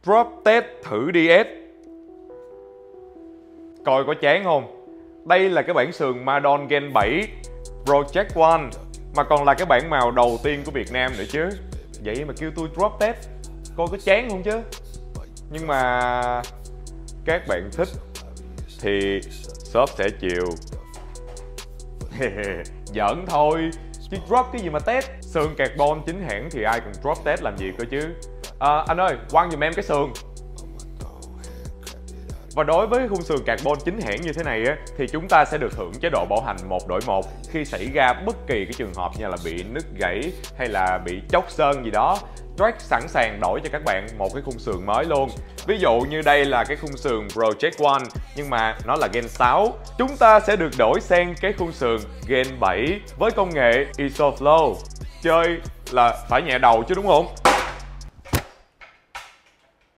Drop test thử DS. Coi có chán không? Đây là cái bản sườn Madon Gen 7 Project One, mà còn là cái bản màu đầu tiên của Việt Nam nữa chứ. Vậy mà kêu tôi drop test, coi có chán không chứ? Nhưng mà các bạn thích thì shop sẽ chiều. Giỡn thôi, chứ drop cái gì mà test. Sườn carbon chính hãng thì ai cần drop test làm gì cơ chứ. Anh ơi, quăng giùm em cái sườn. Và đối với khung sườn carbon chính hãng như thế này á, thì chúng ta sẽ được hưởng chế độ bảo hành 1 đổi 1 khi xảy ra bất kỳ cái trường hợp như là bị nứt gãy hay là bị chóc sơn gì đó. Track sẵn sàng đổi cho các bạn một cái khung sườn mới luôn. Ví dụ như đây là cái khung sườn Project One nhưng mà nó là Gen 6. Chúng ta sẽ được đổi sang cái khung sườn Gen 7 với công nghệ ISOFlow. Chơi là phải nhẹ đầu chứ đúng không?